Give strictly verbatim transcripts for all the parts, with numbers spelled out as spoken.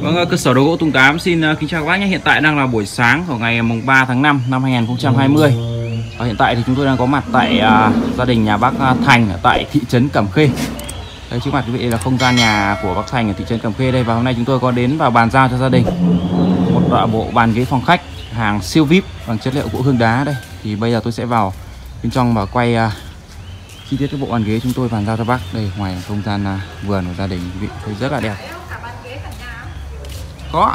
Vâng, cơ sở đồ gỗ Tùng Tám xin kính chào các bác nhé. Hiện tại đang là buổi sáng của ngày mùng ba tháng năm năm hai nghìn không trăm hai mươi. Và hiện tại thì chúng tôi đang có mặt tại uh, gia đình nhà bác Thành ở tại thị trấn Cẩm Khê. Đây trước mặt quý vị là không gian nhà của bác Thành ở thị trấn Cẩm Khê đây. Và hôm nay chúng tôi có đến và bàn giao cho gia đình một bộ bàn ghế phòng khách hàng siêu vi ai pi bằng chất liệu gỗ hương đá đây. Thì bây giờ tôi sẽ vào bên trong và quay uh, chi tiết cái bộ bàn ghế chúng tôi bàn giao cho bác. Đây ngoài không gian uh, vườn của gia đình quý vị thấy rất là đẹp. Có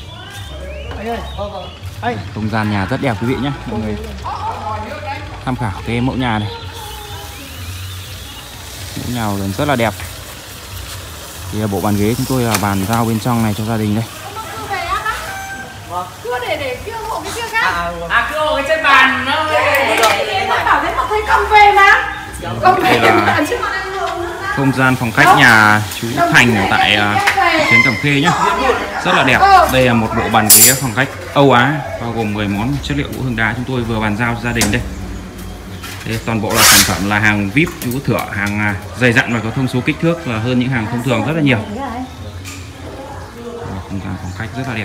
không gian nhà rất đẹp quý vị nhé, mọi người tham khảo cái mẫu nhà này, mẫu nhà lớn rất là đẹp. Thì bộ bàn ghế chúng tôi là bàn giao bên trong này cho gia đình đây. Cưa để để kia hộ cái kia khác. À cưa hộ cái trên bàn nó bảo thế mà thấy công về mà. Công về là không gian phòng khách nhà chú Thành ở tại uh, trấn Cẩm Khê nhé, rất là đẹp. Đây là một bộ bàn ghế phòng khách Âu Á bao gồm mười món chất liệu gỗ hương đá chúng tôi vừa bàn giao cho gia đình đây. Đây toàn bộ là sản phẩm là hàng vi ai pi chú thửa, hàng uh, dày dặn và có thông số kích thước là hơn những hàng thông thường rất là nhiều. Không gian phòng khách rất là đẹp.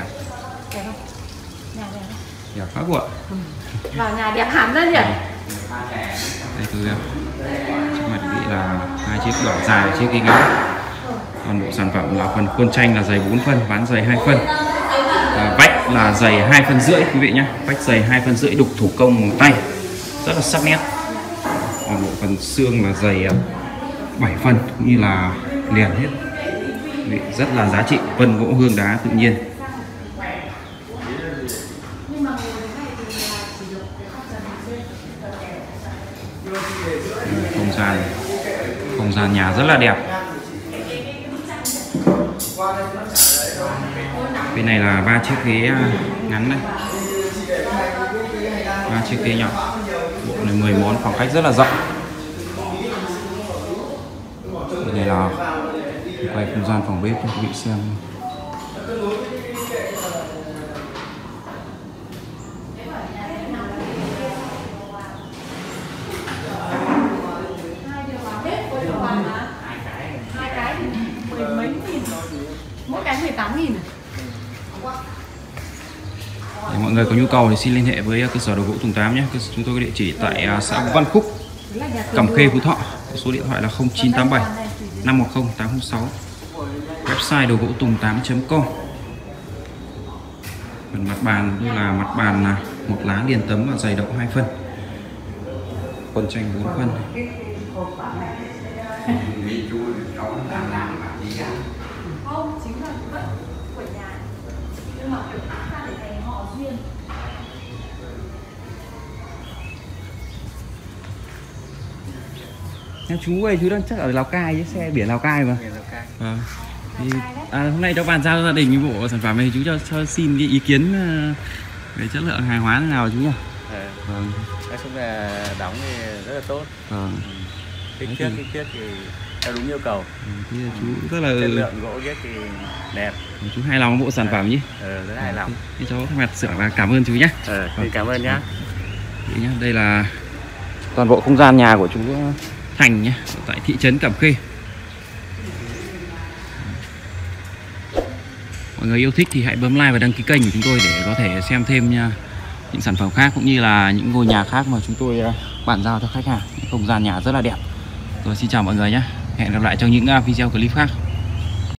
Đẹp quá của. Vào nhà đẹp hẳn ra nhỉ. Đây từ trước mặt quý vị là hai chiếc đỏ dài, chiếc ghế ngắn. Toàn bộ sản phẩm là phần khuôn tranh là dày bốn phân, ván dày hai phân. À, vách là dày hai phân rưỡi quý vị nhé, vách dày hai phân rưỡi đục thủ công bằng tay, rất là sắc nét. Toàn bộ phần xương là dày bảy phân cũng như là liền hết, rất là giá trị, vân gỗ hương đá tự nhiên. Không gian không gian nhà rất là đẹp. Bên này là ba chiếc ghế ngắn đây, ba chiếc ghế nhỏ. Bộ này mười món, phòng khách rất là rộng. Bên này là quay không gian phòng bếp cho quý vị xem. Mỗi cái mười tám nghìn. Để mọi người có nhu cầu thì xin liên hệ với cơ sở đồ gỗ Tùng Tám nhé. Chúng tôi có địa chỉ tại xã Văn Phúc, Cẩm Khê, Phú Thọ. Số điện thoại là không chín tám bảy năm một không tám không sáu. Website đồ gỗ tùng tám chấm com. Phần mặt bàn như là mặt bàn là một lá liền tấm và dày đậu hai phân. Khuôn tranh bốn phân. Không, chính là đất của nhà. Nhưng mà kiểu tác ra để thành họ duyên. Em chú ơi, chú đang chắc ở Lào Cai với xe biển Lào Cai mà. À, thì, à, hôm nay cho bàn giao gia đình cái bộ sản phẩm này, chú cho, cho xin cái ý kiến về chất lượng hàng hóa thế nào chú nhỉ? Ừ. Vâng. Nói chung là đóng thì rất là tốt. Vâng. Kích thước kích thước thì theo đúng yêu cầu. Ừ, thì chú rất là chất lượng gỗ ghép thì đẹp. Chú hài lòng với bộ sản phẩm nhỉ? Ừ, rất hài lòng. Thì cháu thay mặt xưởng là cảm ơn chú nhé. Ừ, vâng. Cảm ơn nhá. Đấy nhá. Đây là toàn bộ không gian nhà của chú Thành nhé, tại thị trấn Cẩm Khê. Mọi người yêu thích thì hãy bấm like và đăng ký kênh của chúng tôi để có thể xem thêm nha, những sản phẩm khác cũng như là những ngôi nhà khác mà chúng tôi bàn giao cho khách hàng. Không gian nhà rất là đẹp. Rồi xin chào mọi người nhé. Hẹn gặp lại trong những video clip khác.